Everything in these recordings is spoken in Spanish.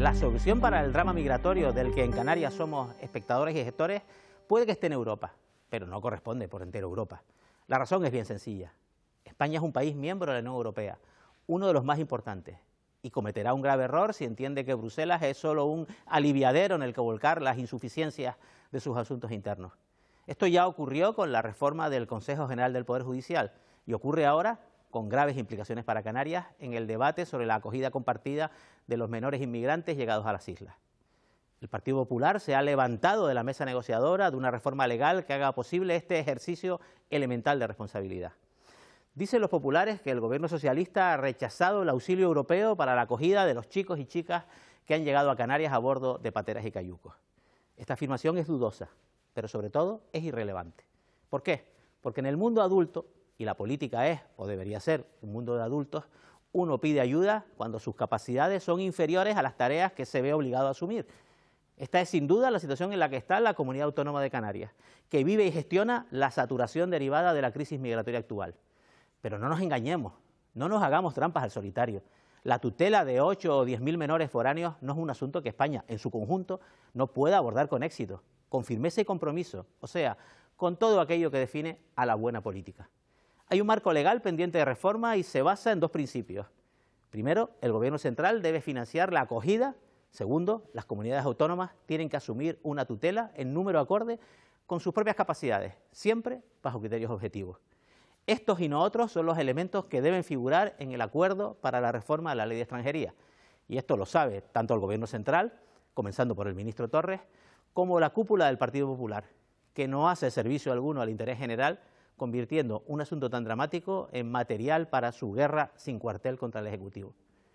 la solución para el drama migratorio del que en Canarias somos espectadores y gestores puede que esté en Europa, pero no corresponde por entero a Europa. La razón es bien sencilla. España es un país miembro de la Unión Europea, uno de los más importantes, y cometerá un grave error si entiende que Bruselas es solo un aliviadero en el que volcar las insuficiencias de sus asuntos internos. Esto ya ocurrió con la reforma del Consejo General del Poder Judicial y ocurre ahora con graves implicaciones para Canarias en el debate sobre la acogida compartida de los menores inmigrantes llegados a las islas. El Partido Popular se ha levantado de la mesa negociadora de una reforma legal que haga posible este ejercicio elemental de responsabilidad. Dicen los populares que el gobierno socialista ha rechazado el auxilio europeo para la acogida de los chicos y chicas que han llegado a Canarias a bordo de pateras y cayucos. Esta afirmación es dudosa, pero sobre todo es irrelevante. ¿Por qué? Porque en el mundo adulto, y la política es, o debería ser, un mundo de adultos, uno pide ayuda cuando sus capacidades son inferiores a las tareas que se ve obligado a asumir. Esta es sin duda la situación en la que está la Comunidad Autónoma de Canarias, que vive y gestiona la saturación derivada de la crisis migratoria actual. Pero no nos engañemos, no nos hagamos trampas al solitario. La tutela de 8 o 10.000 menores foráneos no es un asunto que España, en su conjunto, no pueda abordar con éxito, con firmeza y compromiso, o sea, con todo aquello que define a la buena política. Hay un marco legal pendiente de reforma y se basa en dos principios. Primero, el Gobierno central debe financiar la acogida. Segundo, las comunidades autónomas tienen que asumir una tutela en número acorde con sus propias capacidades, siempre bajo criterios objetivos. Estos y no otros son los elementos que deben figurar en el acuerdo para la reforma de la Ley de Extranjería. Y esto lo sabe tanto el Gobierno central, comenzando por el ministro Torres, como la cúpula del Partido Popular, que no hace servicio alguno al interés general, convirtiendo un asunto tan dramático en material para su guerra sin cuartel contra el Ejecutivo.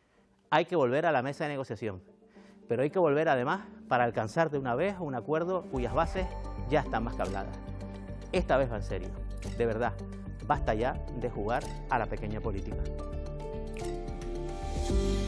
Hay que volver a la mesa de negociación, pero hay que volver además para alcanzar de una vez un acuerdo cuyas bases ya están más que habladas. Esta vez va en serio, de verdad, basta ya de jugar a la pequeña política.